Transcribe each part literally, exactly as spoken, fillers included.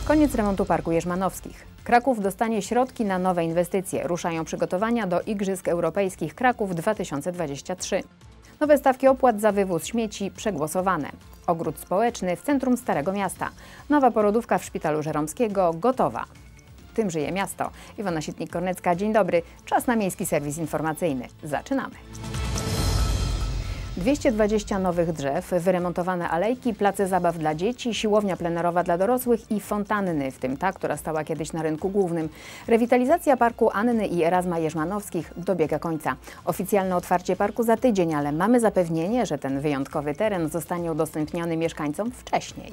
Koniec remontu Parku Jerzmanowskich. Kraków dostanie środki na nowe inwestycje. Ruszają przygotowania do Igrzysk Europejskich Kraków dwa tysiące dwadzieścia trzy. Nowe stawki opłat za wywóz śmieci przegłosowane. Ogród społeczny w centrum Starego Miasta. Nowa porodówka w Szpitalu Żeromskiego gotowa. Tym żyje miasto. Iwona Sitnik-Kornecka, dzień dobry. Czas na miejski serwis informacyjny. Zaczynamy. dwieście dwadzieścia nowych drzew, wyremontowane alejki, place zabaw dla dzieci, siłownia plenerowa dla dorosłych i fontanny, w tym ta, która stała kiedyś na rynku głównym. Rewitalizacja parku Anny i Erasma Jerzmanowskich dobiega końca. Oficjalne otwarcie parku za tydzień, ale mamy zapewnienie, że ten wyjątkowy teren zostanie udostępniony mieszkańcom wcześniej.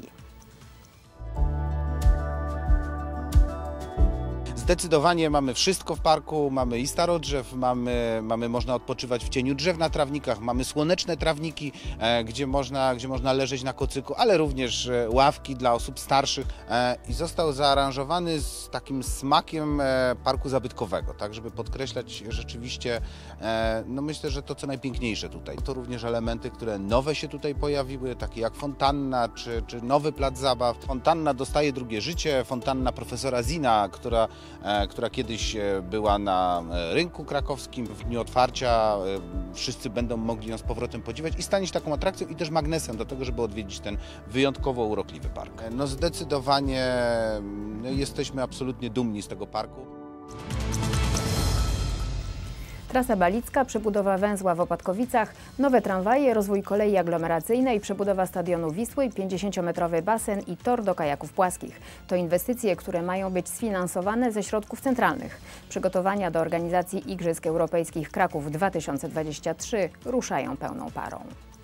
Zdecydowanie mamy wszystko w parku, mamy i starodrzew, mamy, mamy można odpoczywać w cieniu drzew na trawnikach, mamy słoneczne trawniki, e, gdzie, można, gdzie można leżeć na kocyku, ale również e, ławki dla osób starszych e, i został zaaranżowany z takim smakiem e, parku zabytkowego, tak żeby podkreślać rzeczywiście, e, no myślę, że to co najpiękniejsze tutaj. To również elementy, które nowe się tutaj pojawiły, takie jak fontanna czy, czy nowy plac zabaw. Fontanna dostaje drugie życie, fontanna profesora Zina, która która kiedyś była na rynku krakowskim. W dniu otwarcia wszyscy będą mogli ją z powrotem podziwiać i stanie się taką atrakcją i też magnesem do tego, żeby odwiedzić ten wyjątkowo urokliwy park. No zdecydowanie jesteśmy absolutnie dumni z tego parku. Trasa Balicka, przebudowa węzła w Opatkowicach, nowe tramwaje, rozwój kolei aglomeracyjnej, przebudowa stadionu Wisły, pięćdziesięciometrowy basen i tor do kajaków płaskich. To inwestycje, które mają być sfinansowane ze środków centralnych. Przygotowania do organizacji Igrzysk Europejskich Kraków dwa tysiące dwadzieścia trzy ruszają pełną parą.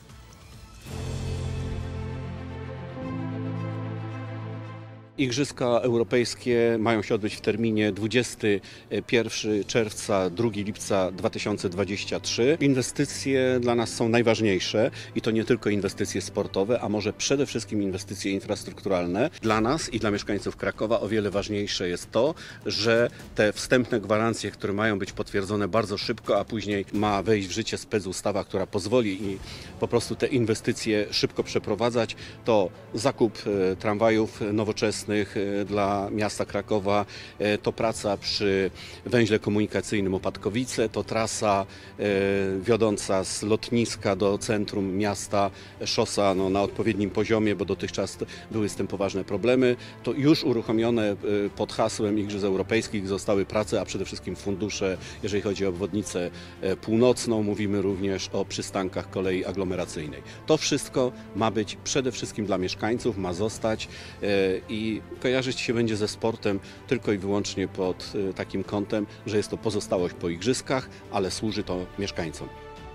Igrzyska Europejskie mają się odbyć w terminie dwudziestego pierwszego czerwca do drugiego lipca dwa tysiące dwudziestego trzeciego. Inwestycje dla nas są najważniejsze i to nie tylko inwestycje sportowe, a może przede wszystkim inwestycje infrastrukturalne. Dla nas i dla mieszkańców Krakowa o wiele ważniejsze jest to, że te wstępne gwarancje, które mają być potwierdzone bardzo szybko, a później ma wejść w życie specustawa, która pozwoli i po prostu te inwestycje szybko przeprowadzać, to zakup tramwajów nowoczesnych dla miasta Krakowa, to praca przy węźle komunikacyjnym Opatkowice, to trasa wiodąca z lotniska do centrum miasta, szosa no, na odpowiednim poziomie, bo dotychczas były z tym poważne problemy. To już uruchomione pod hasłem Igrzysk Europejskich zostały prace, a przede wszystkim fundusze, jeżeli chodzi o obwodnicę północną, mówimy również o przystankach kolei aglomeracyjnej. To wszystko ma być przede wszystkim dla mieszkańców, ma zostać i kojarzyć się będzie ze sportem tylko i wyłącznie pod takim kątem, że jest to pozostałość po igrzyskach, ale służy to mieszkańcom.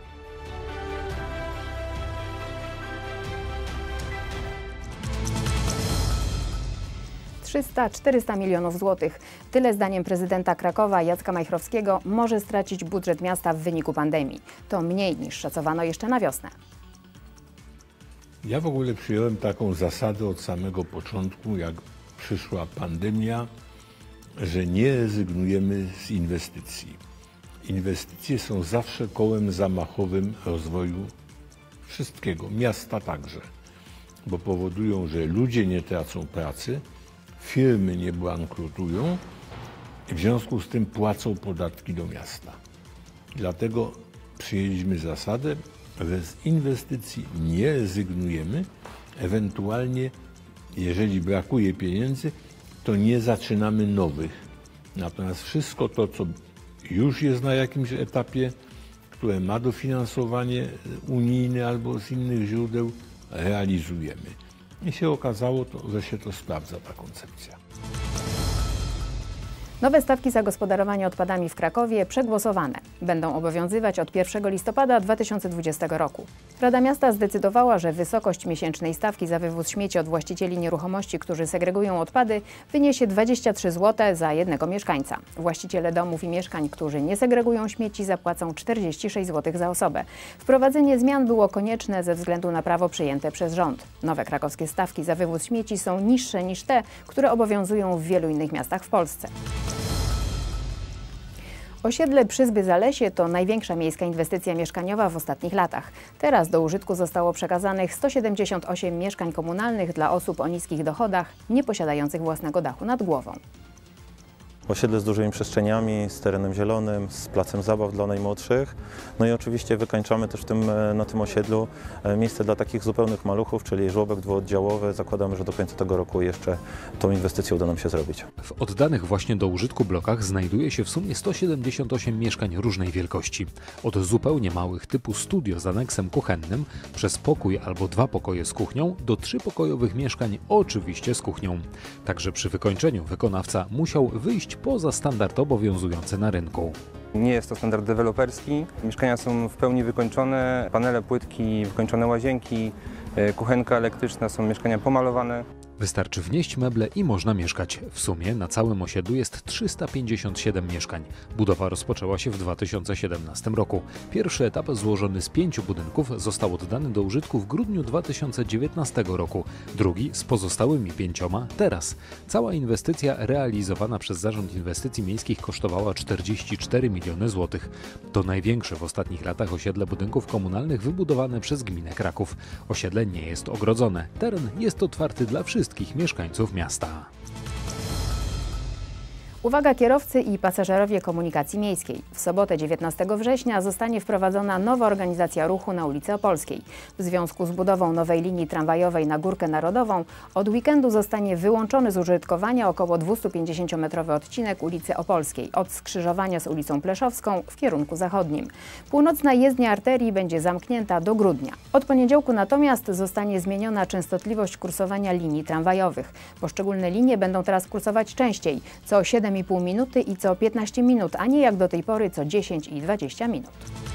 trzysta czterysta milionów złotych. Tyle zdaniem prezydenta Krakowa Jacka Majchrowskiego może stracić budżet miasta w wyniku pandemii. To mniej niż szacowano jeszcze na wiosnę. Ja w ogóle przyjąłem taką zasadę od samego początku, jak przyszła pandemia, że nie rezygnujemy z inwestycji. Inwestycje są zawsze kołem zamachowym rozwoju wszystkiego, miasta także, bo powodują, że ludzie nie tracą pracy, firmy nie bankrutują i w związku z tym płacą podatki do miasta. Dlatego przyjęliśmy zasadę, że z inwestycji nie rezygnujemy, ewentualnie jeżeli brakuje pieniędzy, to nie zaczynamy nowych. Natomiast wszystko to, co już jest na jakimś etapie, które ma dofinansowanie unijne albo z innych źródeł, realizujemy. I się okazało, to, że się to sprawdza, ta koncepcja. Nowe stawki zagospodarowania odpadami w Krakowie przegłosowane. Będą obowiązywać od pierwszego listopada dwa tysiące dwudziestego roku. Rada Miasta zdecydowała, że wysokość miesięcznej stawki za wywóz śmieci od właścicieli nieruchomości, którzy segregują odpady, wyniesie dwadzieścia trzy złote za jednego mieszkańca. Właściciele domów i mieszkań, którzy nie segregują śmieci, zapłacą czterdzieści sześć złotych za osobę. Wprowadzenie zmian było konieczne ze względu na prawo przyjęte przez rząd. Nowe krakowskie stawki za wywóz śmieci są niższe niż te, które obowiązują w wielu innych miastach w Polsce. Osiedle Przyzby Zalesie to największa miejska inwestycja mieszkaniowa w ostatnich latach. Teraz do użytku zostało przekazanych sto siedemdziesiąt osiem mieszkań komunalnych dla osób o niskich dochodach, nie posiadających własnego dachu nad głową. Osiedle z dużymi przestrzeniami, z terenem zielonym, z placem zabaw dla najmłodszych. No i oczywiście wykańczamy też w tym, na tym osiedlu miejsce dla takich zupełnych maluchów, czyli żłobek dwuoddziałowy. Zakładamy, że do końca tego roku jeszcze tą inwestycję uda nam się zrobić. W oddanych właśnie do użytku blokach znajduje się w sumie sto siedemdziesiąt osiem mieszkań różnej wielkości. Od zupełnie małych typu studio z aneksem kuchennym, przez pokój albo dwa pokoje z kuchnią, do trzypokojowych mieszkań oczywiście z kuchnią. Także przy wykończeniu wykonawca musiał wyjść poza standard obowiązujący na rynku. Nie jest to standard deweloperski. Mieszkania są w pełni wykończone, panele, płytki, wykończone łazienki, kuchenka elektryczna, są mieszkania pomalowane. Wystarczy wnieść meble i można mieszkać. W sumie na całym osiedlu jest trzysta pięćdziesiąt siedem mieszkań. Budowa rozpoczęła się w dwa tysiące siedemnastym roku. Pierwszy etap złożony z pięciu budynków został oddany do użytku w grudniu dwa tysiące dziewiętnastego roku. Drugi z pozostałymi pięcioma teraz. Cała inwestycja realizowana przez Zarząd Inwestycji Miejskich kosztowała czterdzieści cztery miliony złotych. To największe w ostatnich latach osiedle budynków komunalnych wybudowane przez gminę Kraków. Osiedle nie jest ogrodzone. Teren jest otwarty dla wszystkich. wszystkich mieszkańców miasta. Uwaga kierowcy i pasażerowie komunikacji miejskiej. W sobotę dziewiętnastego września zostanie wprowadzona nowa organizacja ruchu na ulicy Opolskiej. W związku z budową nowej linii tramwajowej na Górkę Narodową od weekendu zostanie wyłączony z użytkowania około dwustupięćdziesięciometrowy odcinek ulicy Opolskiej od skrzyżowania z ulicą Pleszowską w kierunku zachodnim. Północna jezdnia arterii będzie zamknięta do grudnia. Od poniedziałku natomiast zostanie zmieniona częstotliwość kursowania linii tramwajowych. Poszczególne linie będą teraz kursować częściej, co siedem i pół minuty i co piętnaście minut, a nie jak do tej pory co dziesięć i dwadzieścia minut.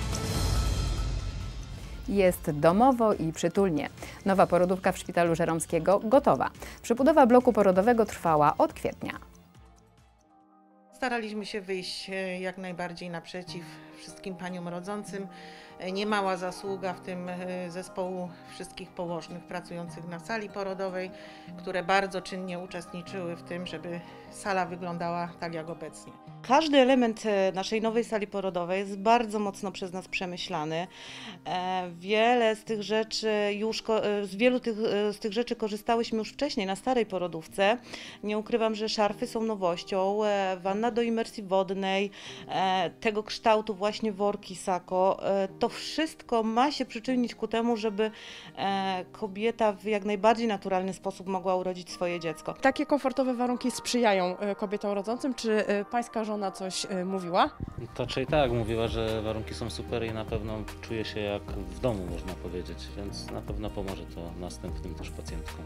Jest domowo i przytulnie. Nowa porodówka w Szpitalu Żeromskiego gotowa. Przebudowa bloku porodowego trwała od kwietnia. Staraliśmy się wyjść jak najbardziej naprzeciw wszystkim paniom rodzącym. Niemała zasługa w tym zespołu wszystkich położnych pracujących na sali porodowej, które bardzo czynnie uczestniczyły w tym, żeby sala wyglądała tak jak obecnie. Każdy element naszej nowej sali porodowej jest bardzo mocno przez nas przemyślany. Wiele z tych rzeczy już, z wielu tych, z tych rzeczy korzystałyśmy już wcześniej na starej porodówce. Nie ukrywam, że szarfy są nowością, wanna do imersji wodnej, tego kształtu właśnie worki Sako. To wszystko ma się przyczynić ku temu, żeby kobieta w jak najbardziej naturalny sposób mogła urodzić swoje dziecko. Takie komfortowe warunki sprzyjają kobietom rodzącym. Czy pańska żona coś mówiła? To czy i tak mówiła, że warunki są super i na pewno czuje się jak w domu, można powiedzieć, więc na pewno pomoże to następnym też pacjentkom.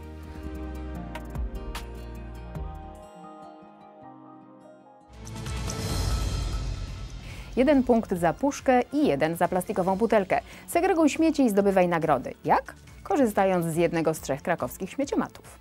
Jeden punkt za puszkę i jeden za plastikową butelkę. Segreguj śmieci i zdobywaj nagrody. Jak? Korzystając z jednego z trzech krakowskich śmieciomatów.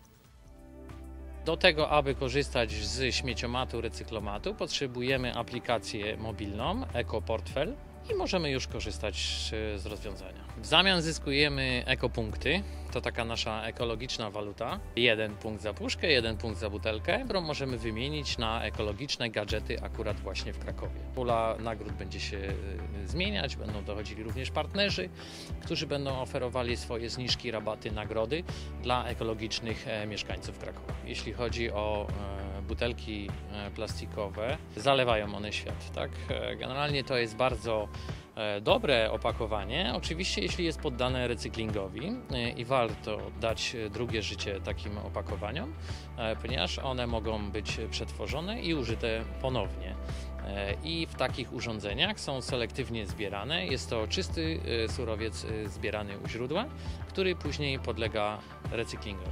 Do tego, aby korzystać z śmieciomatu, recyklomatu, potrzebujemy aplikację mobilną EkoPortfel i możemy już korzystać z rozwiązania. W zamian zyskujemy ekopunkty, to taka nasza ekologiczna waluta. Jeden punkt za puszkę, jeden punkt za butelkę, którą możemy wymienić na ekologiczne gadżety akurat właśnie w Krakowie. Pula nagród będzie się zmieniać, będą dochodzili również partnerzy, którzy będą oferowali swoje zniżki, rabaty, nagrody dla ekologicznych mieszkańców Krakowa. Jeśli chodzi o butelki plastikowe, zalewają one świat, tak? Generalnie to jest bardzo dobre opakowanie, oczywiście jeśli jest poddane recyklingowi i warto dać drugie życie takim opakowaniom, ponieważ one mogą być przetworzone i użyte ponownie. I w takich urządzeniach są selektywnie zbierane. Jest to czysty surowiec zbierany u źródła, który później podlega recyklingowi.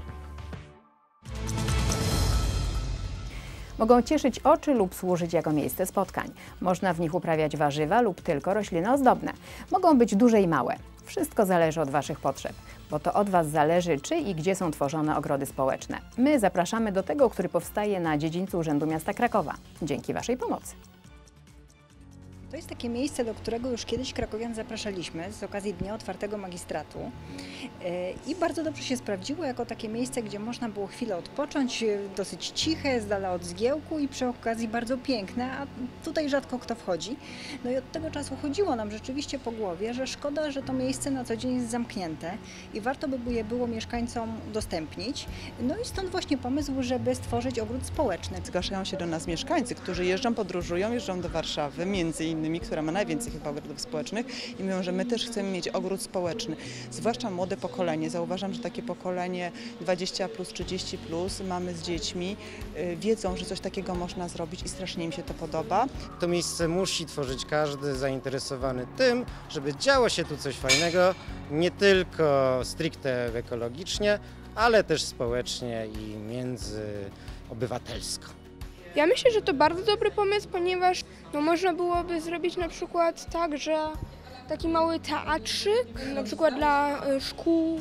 Mogą cieszyć oczy lub służyć jako miejsce spotkań. Można w nich uprawiać warzywa lub tylko rośliny ozdobne. Mogą być duże i małe. Wszystko zależy od Waszych potrzeb, bo to od Was zależy, czy i gdzie są tworzone ogrody społeczne. My zapraszamy do tego, który powstaje na dziedzińcu Urzędu Miasta Krakowa. Dzięki Waszej pomocy. To jest takie miejsce, do którego już kiedyś krakowian zapraszaliśmy z okazji Dnia Otwartego Magistratu i bardzo dobrze się sprawdziło jako takie miejsce, gdzie można było chwilę odpocząć, dosyć ciche, z dala od zgiełku i przy okazji bardzo piękne, a tutaj rzadko kto wchodzi. No i od tego czasu chodziło nam rzeczywiście po głowie, że szkoda, że to miejsce na co dzień jest zamknięte i warto by je było mieszkańcom udostępnić. No i stąd właśnie pomysł, żeby stworzyć ogród społeczny. Zgłaszają się do nas mieszkańcy, którzy jeżdżą, podróżują, jeżdżą do Warszawy, między innymi, która ma najwięcej chyba ogrodów społecznych i mówią, że my też chcemy mieć ogród społeczny, zwłaszcza młode pokolenie. Zauważam, że takie pokolenie dwadzieścia plus, trzydzieści plus, mamy z dziećmi, yy, wiedzą, że coś takiego można zrobić i strasznie im się to podoba. To miejsce musi tworzyć każdy zainteresowany tym, żeby działo się tu coś fajnego, nie tylko stricte ekologicznie, ale też społecznie i międzyobywatelsko. Ja myślę, że to bardzo dobry pomysł, ponieważ no, można byłoby zrobić na przykład tak, że taki mały teatrzyk, na przykład dla y, szkół.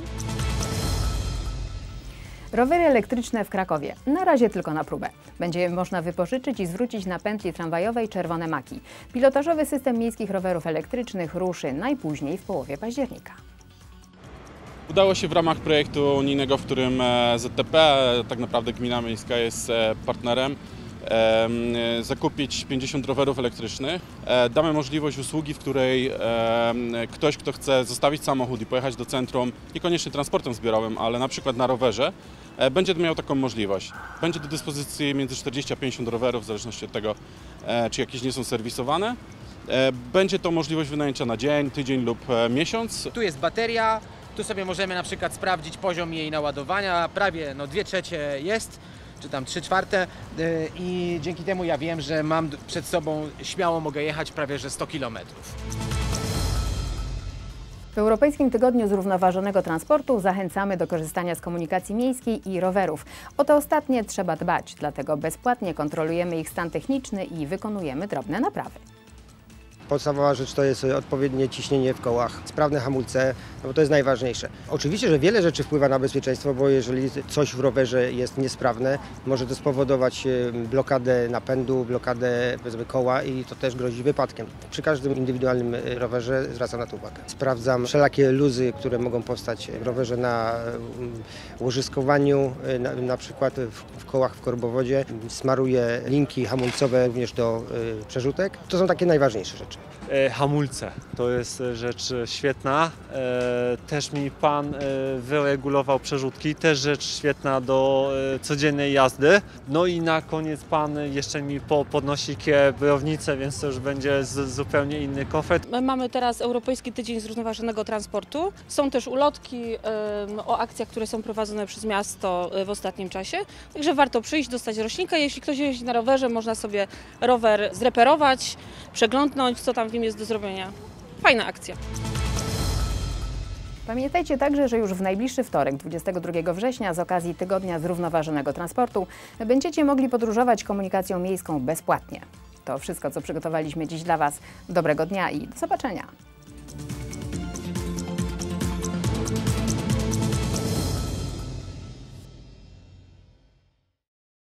Rowery elektryczne w Krakowie. Na razie tylko na próbę. Będzie je można wypożyczyć i zwrócić na pętli tramwajowej Czerwone Maki. Pilotażowy system miejskich rowerów elektrycznych ruszy najpóźniej w połowie października. Udało się w ramach projektu unijnego, w którym Z T P, tak naprawdę gmina miejska jest partnerem, zakupić pięćdziesiąt rowerów elektrycznych. Damy możliwość usługi, w której ktoś, kto chce zostawić samochód i pojechać do centrum, niekoniecznie transportem zbiorowym, ale na przykład na rowerze, będzie miał taką możliwość. Będzie do dyspozycji między czterdzieści a pięćdziesiąt rowerów, w zależności od tego, czy jakieś nie są serwisowane. Będzie to możliwość wynajęcia na dzień, tydzień lub miesiąc. Tu jest bateria, tu sobie możemy na przykład sprawdzić poziom jej naładowania, prawie no dwie trzecie jest, czy tam trzy czwarte i dzięki temu ja wiem, że mam przed sobą, śmiało mogę jechać prawie że sto kilometrów. W Europejskim Tygodniu Zrównoważonego Transportu zachęcamy do korzystania z komunikacji miejskiej i rowerów. O te ostatnie trzeba dbać, dlatego bezpłatnie kontrolujemy ich stan techniczny i wykonujemy drobne naprawy. Podstawowa rzecz to jest odpowiednie ciśnienie w kołach, sprawne hamulce, no bo to jest najważniejsze. Oczywiście, że wiele rzeczy wpływa na bezpieczeństwo, bo jeżeli coś w rowerze jest niesprawne, może to spowodować blokadę napędu, blokadę powiedzmy koła i to też grozi wypadkiem. Przy każdym indywidualnym rowerze zwracam na to uwagę. Sprawdzam wszelakie luzy, które mogą powstać w rowerze na łożyskowaniu, na, na przykład w, w kołach w korbowodzie. Smaruję linki hamulcowe również do y, przerzutek. To są takie najważniejsze rzeczy. Hamulce to jest rzecz świetna. Też mi pan wyregulował przerzutki, też rzecz świetna do codziennej jazdy. No i na koniec pan jeszcze mi podnosi kierownicę, więc to już będzie zupełnie inny komfort. Mamy teraz Europejski Tydzień Zrównoważonego Transportu. Są też ulotki o akcjach, które są prowadzone przez miasto w ostatnim czasie. Także warto przyjść, dostać roślinkę. Jeśli ktoś jeździ na rowerze, można sobie rower zreperować, przeglądnąć, co tam w nim jest do zrobienia. Fajna akcja. Pamiętajcie także, że już w najbliższy wtorek, dwudziestego drugiego września, z okazji Tygodnia Zrównoważonego Transportu, będziecie mogli podróżować komunikacją miejską bezpłatnie. To wszystko, co przygotowaliśmy dziś dla Was. Dobrego dnia i do zobaczenia.